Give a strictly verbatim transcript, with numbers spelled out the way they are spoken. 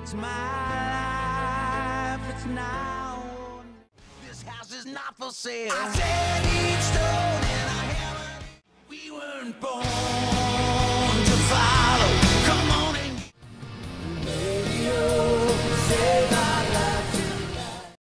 It's my life, it's now. This house is not for sale. I said each stone and I haven't. We weren't born.